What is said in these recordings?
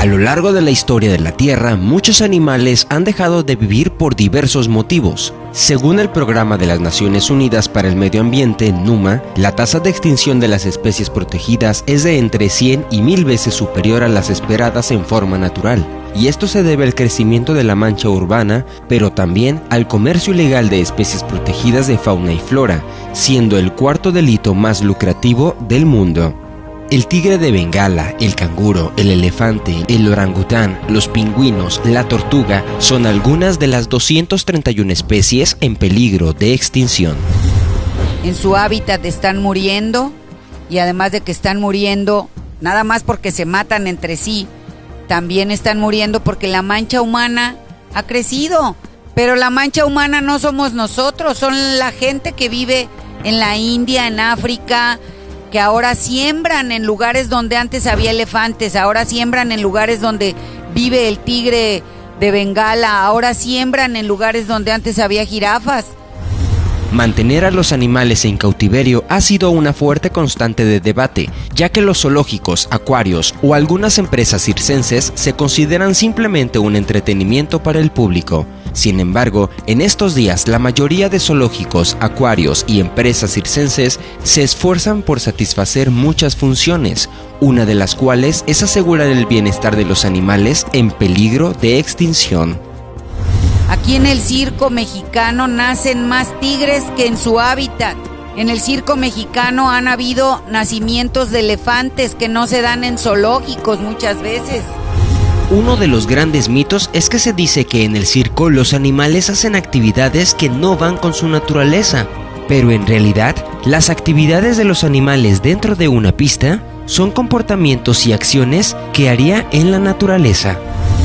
A lo largo de la historia de la Tierra, muchos animales han dejado de vivir por diversos motivos. Según el Programa de las Naciones Unidas para el Medio Ambiente, NUMA, la tasa de extinción de las especies protegidas es de entre 100 y 1000 veces superior a las esperadas en forma natural. Y esto se debe al crecimiento de la mancha urbana, pero también al comercio ilegal de especies protegidas de fauna y flora, siendo el cuarto delito más lucrativo del mundo. El tigre de Bengala, el canguro, el elefante, el orangután, los pingüinos, la tortuga son algunas de las 231 especies en peligro de extinción. En su hábitat están muriendo, y además de que están muriendo nada más porque se matan entre sí, también están muriendo porque la mancha humana ha crecido. Pero la mancha humana no somos nosotros, son la gente que vive en la India, en África, que ahora siembran en lugares donde antes había elefantes, ahora siembran en lugares donde vive el tigre de Bengala, ahora siembran en lugares donde antes había jirafas. Mantener a los animales en cautiverio ha sido una fuerte constante de debate, ya que los zoológicos, acuarios o algunas empresas circenses se consideran simplemente un entretenimiento para el público. Sin embargo, en estos días la mayoría de zoológicos, acuarios y empresas circenses se esfuerzan por satisfacer muchas funciones, una de las cuales es asegurar el bienestar de los animales en peligro de extinción. Aquí en el circo mexicano nacen más tigres que en su hábitat. En el circo mexicano han habido nacimientos de elefantes que no se dan en zoológicos muchas veces. Uno de los grandes mitos es que se dice que en el circo los animales hacen actividades que no van con su naturaleza, pero en realidad las actividades de los animales dentro de una pista son comportamientos y acciones que haría en la naturaleza.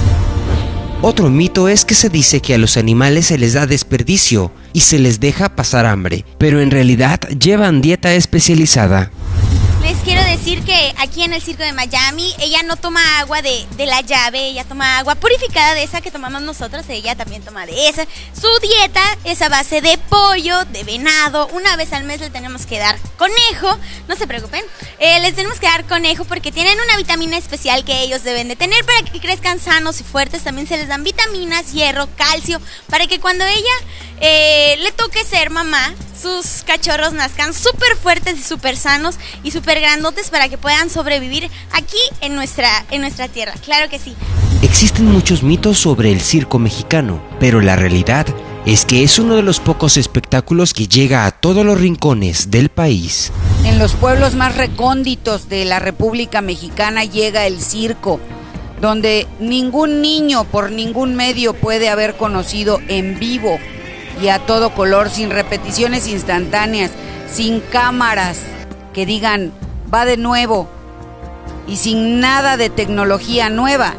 Otro mito es que se dice que a los animales se les da desperdicio y se les deja pasar hambre, pero en realidad llevan dieta especializada. Les quiero decir que aquí en el circo de Miami, ella no toma agua de la llave, ella toma agua purificada de esa que tomamos nosotros, ella también toma de esa. Su dieta es a base de pollo, de venado, una vez al mes le tenemos que dar conejo, no se preocupen, les tenemos que dar conejo porque tienen una vitamina especial que ellos deben de tener para que crezcan sanos y fuertes. También se les dan vitaminas, hierro, calcio, para que cuando ella le toque ser mamá, sus cachorros nazcan súper fuertes y súper sanos y súper grandotes para que puedan sobrevivir aquí en nuestra tierra, claro que sí. Existen muchos mitos sobre el circo mexicano, pero la realidad es que es uno de los pocos espectáculos que llega a todos los rincones del país. En los pueblos más recónditos de la República Mexicana llega el circo, donde ningún niño por ningún medio puede haber conocido en vivo y a todo color, sin repeticiones instantáneas, sin cámaras que digan va de nuevo y sin nada de tecnología nueva.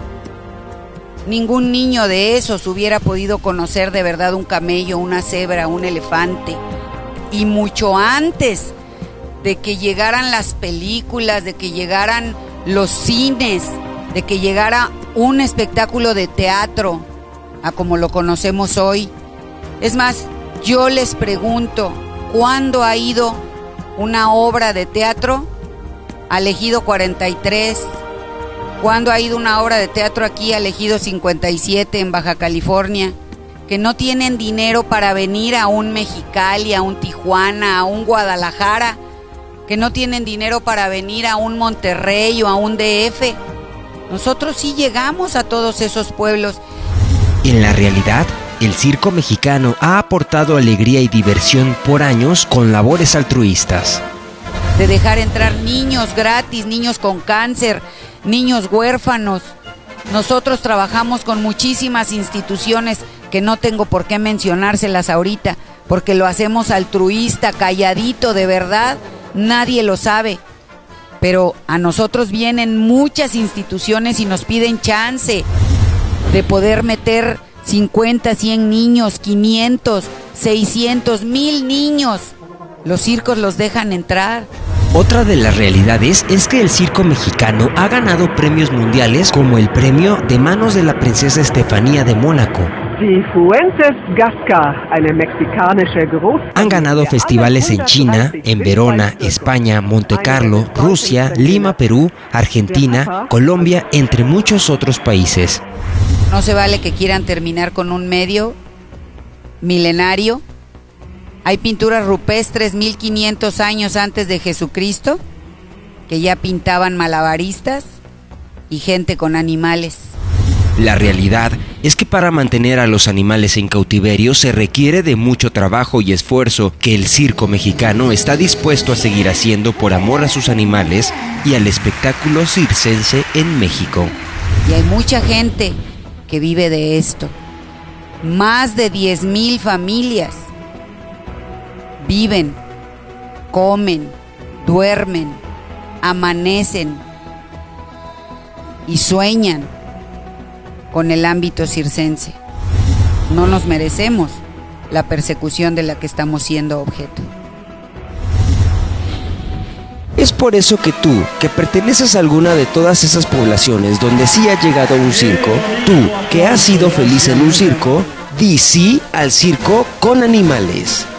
Ningún niño de esos hubiera podido conocer de verdad un camello, una cebra, un elefante. Y mucho antes de que llegaran las películas, de que llegaran los cines, de que llegara un espectáculo de teatro a como lo conocemos hoy. Es más, yo les pregunto, ¿cuándo ha ido una obra de teatro al Ejido 43? ¿Cuándo ha ido una obra de teatro aquí al Ejido 57 en Baja California? Que no tienen dinero para venir a un Mexicali, a un Tijuana, a un Guadalajara, que no tienen dinero para venir a un Monterrey o a un DF. Nosotros sí llegamos a todos esos pueblos. En la realidad, el circo mexicano ha aportado alegría y diversión por años con labores altruistas. De dejar entrar niños gratis, niños con cáncer, niños huérfanos. Nosotros trabajamos con muchísimas instituciones que no tengo por qué mencionárselas ahorita, porque lo hacemos altruista, calladito, de verdad, nadie lo sabe. Pero a nosotros vienen muchas instituciones y nos piden chance de poder meter 50, 100 niños, 500, 600, 1000 niños. Los circos los dejan entrar. Otra de las realidades es que el circo mexicano ha ganado premios mundiales como el premio de manos de la princesa Estefanía de Mónaco, Han ganado festivales en China, en Verona, España, Montecarlo, Rusia, Lima, Perú, Argentina, Colombia, entre muchos otros países. No se vale que quieran terminar con un medio milenario. Hay pinturas rupestres 1500 años antes de Jesucristo que ya pintaban malabaristas y gente con animales. La realidad es que para mantener a los animales en cautiverio se requiere de mucho trabajo y esfuerzo que el circo mexicano está dispuesto a seguir haciendo por amor a sus animales y al espectáculo circense en México. Y hay mucha gente que vive de esto. Más de 10,000 familias viven, comen, duermen, amanecen y sueñan con el ámbito circense. No nos merecemos la persecución de la que estamos siendo objeto. Es por eso que tú, que perteneces a alguna de todas esas poblaciones donde sí ha llegado un circo, tú, que has sido feliz en un circo, di sí al circo con animales.